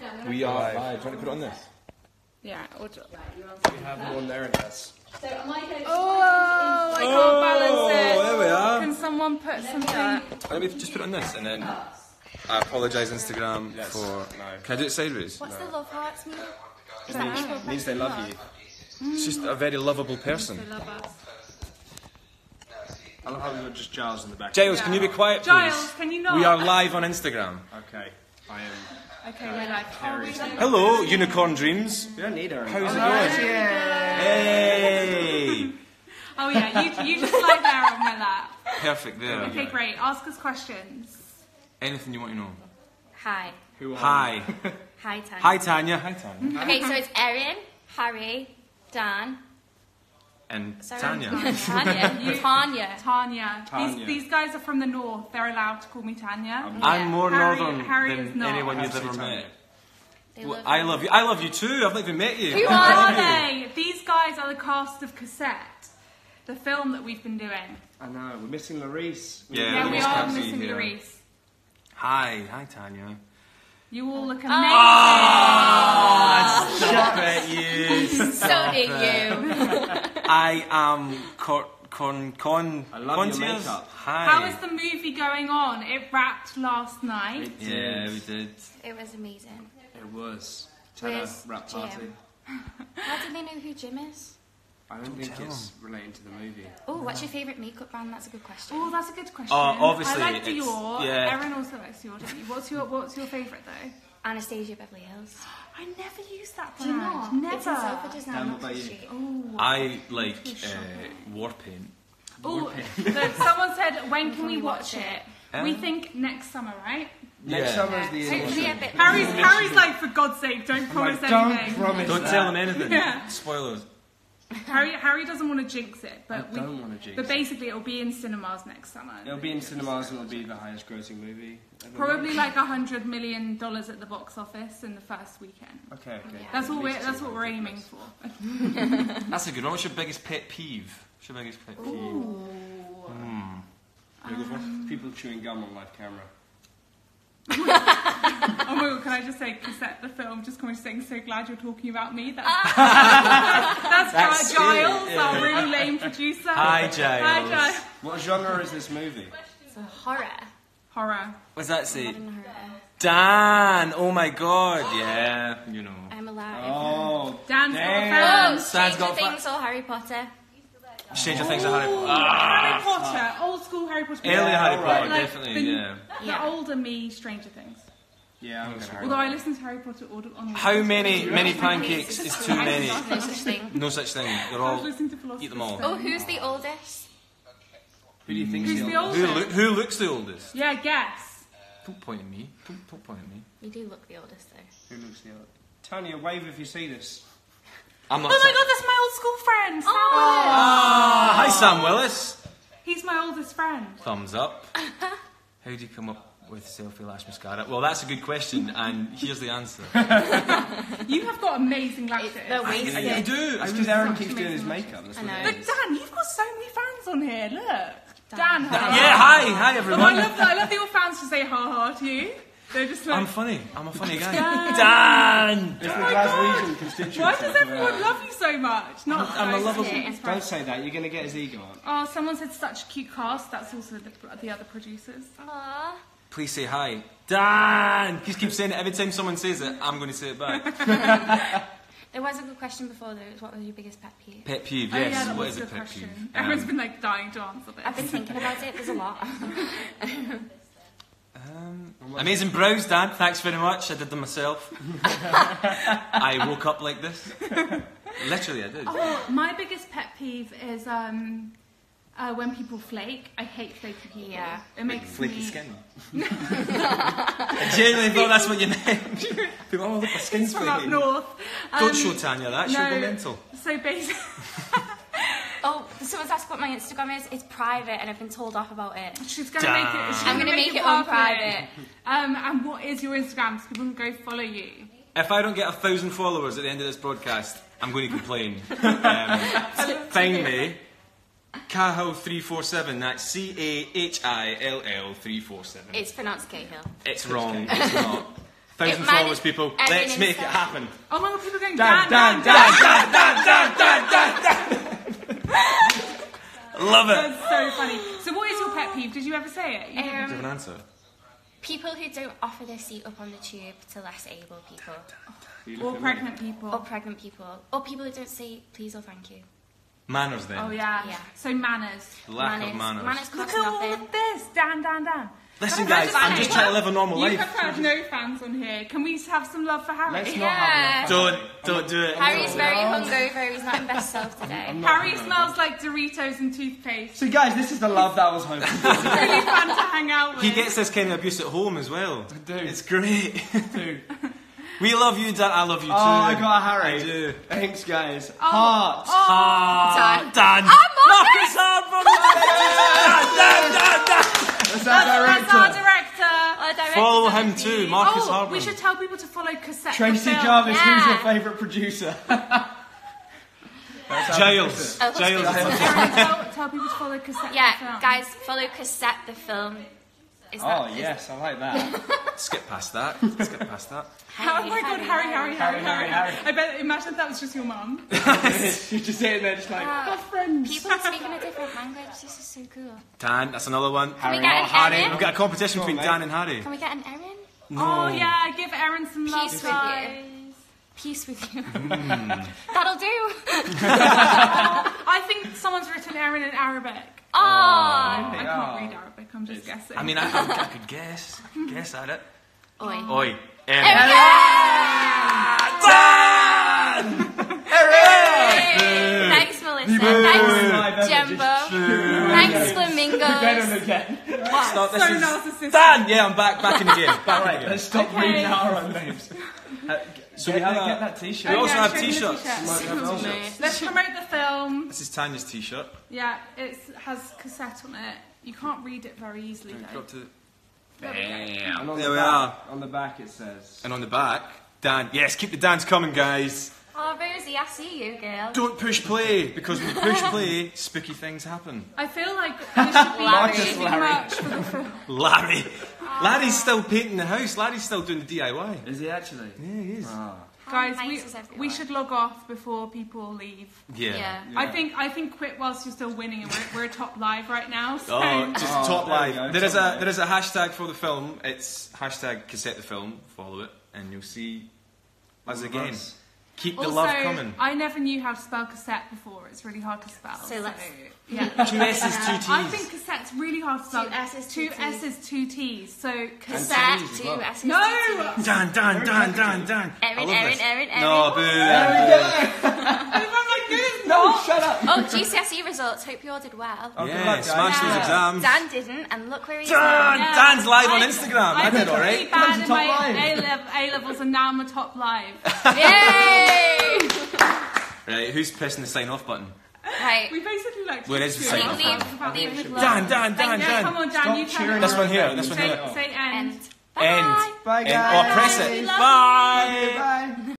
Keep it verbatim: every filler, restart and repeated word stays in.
We are live. Do you want to put it on this? Yeah. Or do... We have one there, it has. So am I going to... Oh, I can't balance it. There we are. Can someone put something... Let me just put it on this and then... I apologise, Instagram, yes. for... No. Can I do it sideways? What's no. the love hearts mean? It means, it means they love you. It's just a very lovable person. They love us. I love how we've got just Giles in the back. Giles, yeah. Can you be quiet, please? Giles, can you not? We are live on Instagram. Okay, I am. Okay, we're live. Hello, Unicorn Dreams. We don't need her. How's oh, it going? Yeah. Hey! Oh yeah, you, you just lie there on my lap. Perfect, there. Okay, great. Ask us questions. Anything you want to know. Hi. Who are Hi. Hi, Tanya. Hi, Tanya. Hi, Tanya. Okay, so it's Erin, Harry, Dan, and sorry, Tanya. Tanya. You, Tanya. Tanya. Tanya. These, these guys are from the north. They're allowed to call me Tanya. Um, I'm Yeah. more Harry- northern Harry is than not. anyone you've Actually, ever Tanya. met. They Well, love I you. love you. I love you too. I've not even met you. Who are they? These guys are the cast of Cassette, the film that we've been doing. I know, we're missing Larice. Yeah, Yeah, we Louise are can't see missing here. Larice. Hi. Hi, Tanya. You all look amazing. Ah, stop it, you. So Stop did it. you. I am Con Con Con. I love your Contiers. makeup. Hi. How is the movie going on? It wrapped last night. It did. Yeah, we did. It was amazing. It was. Tenor Where's rap Jim? party. How do they know who Jim is? I don't think tell it's relating to the movie. Oh, what's your favourite makeup brand? That's a good question. Oh, that's a good question. Uh, obviously, I like it's- Dior. yeah. Erin also likes Dior, don't you? What's your What's your favourite though? Anastasia Beverly Hills. I never use that Do you brand. not? Never. It's in Selfridges now, Dan, not what about the you? street. Oh. I like uh, war paint. Oh, look, someone said, when can we watch watch it? it? We Um, think next summer, right? Next Yeah. summer is the Hopefully a initial. bit Harry's, Harry's like, for God's sake, don't promise Like, don't anything. promise Don't that. tell them anything. Yeah. Spoilers. Harry, Harry doesn't want to jinx it, I but we, don't want to jinx but it. basically it'll be in cinemas next summer. It'll be in cinemas and it'll be the highest grossing movie ever Probably made. like a hundred million dollars at the box office in the first weekend. Okay, okay. Yeah. That's At what we're least that's what we're two hundred aiming plus. for. That's a good one. What's your biggest pet peeve? What's your biggest pet peeve? Ooh. Hmm. You go first? People chewing gum on live camera. Oh my god, can I just say, Cassette, the film, just coming saying, so glad you're talking about me. That's, that's, That's Giles, it, yeah. our really lame producer. Hi, Giles. Hi, Giles. What genre is this movie? It's a horror. Horror. What's that say? Modern horror. Dan! Oh my god, yeah, you know. I'm alive. Oh, Dan's got a damn. fan. Oh, Stan's Stranger got fa- Things or Harry Potter. Stranger Things are Harry Potter. Harry Potter, old school Harry Potter. Early Yeah, Harry alright. Potter, Like definitely, the, yeah. The Yeah. older me, Stranger Things. Yeah, I'm gonna Although I listen to Harry Potter audio on. How many many pancakes is too many? No such thing. No such thing. They're I was all. listening to Philosopher's Eat them all. Stone. Oh, who's the oldest? Who do you think's Who's the the oldest? Who, oldest? loo- who looks the oldest? Yeah, guess. Don't point at me. Don't, don't point at me. You do look the oldest though. Who looks the oldest? Tanya, wave if you see this. I'm not. Oh my god, that's my old school friend, Sam Oh. Willis. Ah, hi Sam Willis. He's my oldest friend. Thumbs up. How do you come up with selfie lash mascara? Well, that's a good question, and here's the answer. You have got amazing lashes. the I, waist. I do. That's I because Aaron such keeps doing his amazing makeup. That's I what know. it Look, is. Dan, you've got so many fans on here. Look. Dan, hi. Yeah, hi, hi Oh, everyone. I love that. I love that your fans just say ha ha to you. They're just like, I'm funny. I'm a funny guy. Dan. It's the Oh my Glaswegian constituency. why does for everyone that. love you so much? Not I'm a so lovable- much. Don't say that, you're going to get his ego on. Oh, someone said such a cute cast. That's also the, the other producers. Aww. Please say hi, Dan. Just keep saying it every time someone says it. I'm going to say it back. There was a good question before though. It was, what was your biggest pet peeve? Pet peeve. Oh, Yes. yeah, that what was is a a good pet question. peeve? Everyone's Um, been like dying to answer this. I've been thinking about it. There's a lot. Um, amazing brows, Dan. Thanks very much. I did them myself. I woke up like this. Literally, I did. Oh, my biggest pet peeve is um, uh, when people flake. I hate flaky people. Yeah. It makes Flaky me... skin. I genuinely thought that's what you meant. People, oh, look, my skin's From up flaky. north. Don't Um, show Tanya that. She'll no. go mental. So basically... Oh, someone's asked what my Instagram is. It's private, and I've been told off about it. She's going to make it. She's I'm going to gonna make, make it it on public. private. Um, and what is your Instagram so people can go follow you? If I don't get a thousand followers at the end of this broadcast, I'm going to complain. Um, find me, Cahill three four seven. That's C A H I L L three four seven. It's pronounced Cahill. It's wrong. It's not. Thousand It followers, managed people. every Let's make it instant. happen. Oh my god, people are going Dan, Dan, Dan, Dan, Dan, Dan. Dan, Dan, Dan, Dan. Love it. That's so funny. So what is your pet peeve? Did you ever say it? You didn't. Do you have Um, an answer? people who don't offer their seat up on the tube to less able people, Or pregnant people. or pregnant people, or people who don't say please or thank you. Manners then. Oh yeah. Yeah. So manners. Lack of manners. Manners Look cost at all nothing. of this. Dan, Dan, Dan. Listen, Can I guys, just I'm say- just trying to live a normal You life. have had no fans on here. Can we have some love for Harry? Let's not Yeah. have Don't, don't do it. Harry's very hungover. He's not in best self today. I'm not Harry gonna- smells like Doritos and toothpaste. So guys, this is the love that I was hoping for. It's really fun to hang out with. He gets this kind of abuse at home as well. I do. It's great. Dude. We love you, Dan. I love you too. Oh, I got a Harry. I do. Thanks, guys. Oh. Heart. Ah, Dan. Dan. Ah, Marcus Hart from the Dan, Dan, Dan, That's That's, our that's our director. director. Our director's Follow on him the too, feed. Marcus Oh, Hart. we should tell people to follow Cassette. the Tracy film. Jarvis, who's your Yeah. favourite producer? That's our Giles. Oh, Giles. what's Aaron, tell, tell people to follow Cassette. the Yeah, film. guys, follow Cassette the film. Is that, Oh, is- yes, I like that. Skip past that. Skip past that. Oh my god, Harry, Harry, Harry, Harry, Harry, Harry. I bet, imagine if that was just your mum. You're just sitting there just like, Wow. we're friends. People speaking a different language. This is so cool. Dan, that's another one. Can we Harry. get Oh, an Harry. Erin? We've got a competition Come on, between mate. Dan and Harry. Can we get an Erin? No. Oh yeah, give Aaron some love, Peace with you. guys. Peace with you. Mm. That'll do. I think someone's written Aaron in Arabic. Oh. I can't Oh. read Arabic, I'm just guessing. I mean, I, I, I could guess. I could guess at it. Oi. Oi. There Erin. we go. Dan! Hey. Thanks, Melissa. Thanks, Boo. Jumbo. Thanks, Again and Flamingos. again. Stop, so this is- narcissistic. Dan! Yeah, I'm back. Back in the game. Back in the Alright, game. let's stop Okay. reading our own names. Uh, So get, we have that, a- get that t-shirt. We also Yeah, have show me the t-shirts. t-shirts. Let's promote the film. This is Tanya's t-shirt. Yeah, it has Cassette on it. You can't read it very easily Go though. up to the... There we go. And on There the we back, are. On the back it says... And on the back, Dan. Yes, keep the dance coming, guys. Oh, Rosie, I see you, girl. Don't push play, because when you push play, spooky things happen. I feel like this should be Larry. this should be Larry. merch for the film. Larry. Larry's still painting the house. Larry's still doing the D I Y. Is he actually? Yeah, he is. Ah. Guys, How we, nice is everyone? we should log off before people leave. Yeah. Yeah. Yeah. I think I think quit whilst you're still winning, and we're, we're top live right now. So Oh, just Oh, top there we live. go, There is top a live. there is a hashtag for the film. It's hashtag cassette the film. Follow it, and you'll see us All of again. us. Keep the also, love coming. I never knew how to spell cassette before. It's really hard to spell. So let's- yeah. Two S's, two T's. I think cassette's really hard to spell. Two S's, two two T's. S's, two T's. So Cassette, T's as two well. S's, No! two T's. Dan, Dan, Dan, Dan, Dan. Erin, I love Erin, this. Erin, Erin. No, boo. There we go! I'm like, no, it's No, not. shut up! Oh, G C S E results. Hope you all did well. Oh, good Yeah, luck, guys. smash those Yeah. exams. Dan didn't, and look where he's Dan, now. Yeah. Dan's live on I- Instagram. I I did did all really right. bad Come in to my top live. A-level, A-levels, and now I'm a top live. Yay! Right, who's pressing the sign off button? Right. We basically like. Where is the to sign do off it. button? About Leave, the- leave with Dan, love. Dan, Dan, Yeah, Dan. come on, Dan, Stop you tell cheering me. This one here, this one Say, here. say end. And End. bye. Bye, End. guys. Oh, press it. We love Bye. Bye.